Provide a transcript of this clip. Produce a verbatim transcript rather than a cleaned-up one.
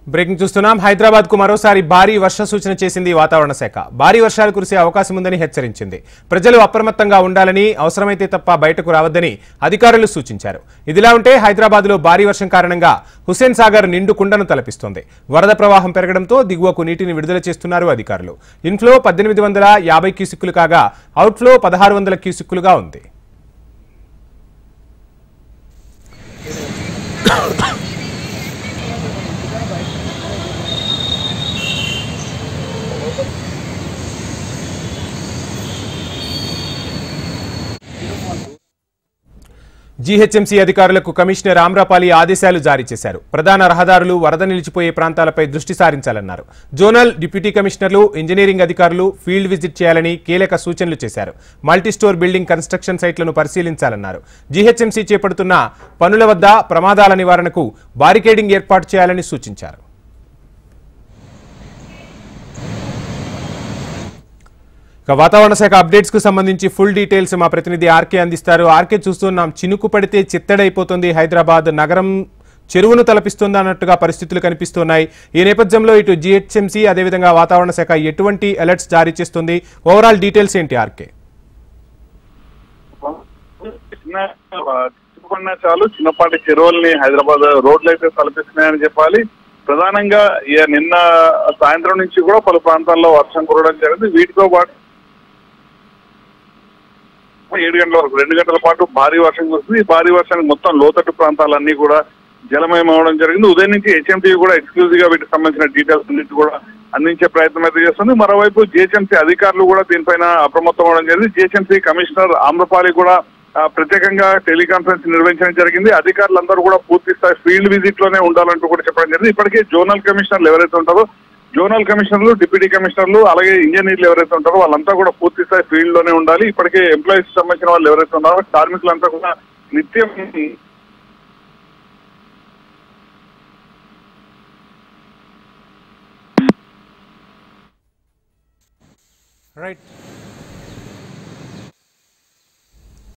Breaking చూస్తున్నాం. హైదరాబాద్ కు మరోసారి భారీ వర్ష సూచన చేసింది వాతావరణ శాఖ. భారీ వర్షాలు కురిసే అవకాశం ఉందని హెచ్చరించింది. ప్రజలు అప్రమత్తంగా ఉండాలని, అవసరమైతే తప్ప బయటకు రావద్దని అధికారులు సూచించారు. ఇదిలా ఉంటే హైదరాబాద్ లో భారీ వర్షం కారణంగా హుస్సేన్ సాగర్ నిండు కుండను తలపిస్తోంది. వరద ప్రవాహం పెరగడంతో దిగువకు నీటిని విడుదల చేస్తున్నారు అధికారులు. ఇన్ఫ్లో పద్దెనిమిది వందల యాభై క్యూసిక్కులు కాగా అవుట్ఫ్లో పదహారు వందల క్యూసిక్కులుగా ఉంది. జీహెచ్ఎంసీ అధికారులకు కమిషనర్ ఆమ్రపాలి ఆదేశాలు జారీ చేశారు. ప్రధాన రహదారులు, వరద నిలిచిపోయే ప్రాంతాలపై దృష్టి సారించాలన్నారు. జోనల్, డిప్యూటీ కమిషనర్లు, ఇంజనీరింగ్ అధికారులు ఫీల్డ్ విజిట్ చేయాలని కీలక సూచనలు చేశారు. మల్టీస్టోర్ బిల్డింగ్ కన్స్ట్రక్షన్ సైట్లను పరిశీలించాలన్నారు. జీహెచ్ఎంసీ చేపడుతున్న పనుల వద్ద ప్రమాదాల నివారణకు బారికేడింగ్ ఏర్పాటు చేయాలని సూచించారు. వాతావరణ శాఖ అప్డేట్స్ కు సంబంధించి ఫుల్ డీటెయిల్స్ మా ప్రతినిధి ఆర్కే అందిస్తారు. ఆర్కే, చూస్తున్నాం, చినుకు పడితే చిత్తడైపోతుంది హైదరాబాద్ నగరం, చెరువును తలపిస్తుందన్నట్టుగా పరిస్థితులు కనిపిస్తున్నాయి. ఈ నేపథ్యంలో ఇటు జీహెచ్ఎంసీ అదేవిధంగా వాతావరణ శాఖ ఎటువంటి అలర్ట్స్ జారీ చేస్తుంది? ఓవరాల్ డీటెయిల్స్ ఏంటి ఆర్కే? చాలు చిన్నపాటి చెరువుల్ని హైదరాబాద్ రోడ్లు అయితే తలపిస్తున్నాయని చెప్పాలి. ప్రధానంగా నిన్న సాయంత్రం నుంచి కూడా పలు ప్రాంతాల్లో వర్షం కురవడం జరిగింది. వీటితో పాటు ఏడు గంటల వరకు రెండు గంటల పాటు భారీ వర్షం కురుస్తుంది. ఈ భారీ వర్షానికి మొత్తం లోతట్టు ప్రాంతాలన్నీ కూడా జలమయం అవడం జరిగింది. ఉదయం నుంచి హెచ్ఎంటీ కూడా ఎక్స్క్లూజివ్ గా వీటికి సంబంధించిన డీటెయిల్స్ అన్నింటి కూడా అందించే ప్రయత్నం అయితే చేస్తుంది. మరోవైపు జిహెచ్ఎంసీ అధికారులు కూడా దీనిపైన అప్రమత్తం అవడం జరిగింది. జిహెచ్ఎంసీ కమిషనర్ ఆమ్రపాలి కూడా ప్రత్యేకంగా టెలికాన్ఫరెన్స్ నిర్వహించడం జరిగింది. అధికారులందరూ కూడా పూర్తి స్థాయి ఫీల్డ్ విజిట్ లోనే ఉండాలంటూ కూడా చెప్పడం జరిగింది. ఇప్పటికే జోనల్ కమిషనర్లు ఎవరైతే ఉంటారో, జోనల్ కమిషనర్లు, డిప్యూటీ కమిషనర్లు, అలాగే ఇంజనీర్లు ఎవరైతే ఉంటారో వాళ్ళంతా కూడా పూర్తి స్థాయి ఫీల్డ్ లోనే ఉండాలి. ఇప్పటికే ఎంప్లాయీస్ సంబంధించిన వాళ్ళు ఎవరైతే ఉన్నారో కార్మికులంతా కూడా నిత్యం రైట్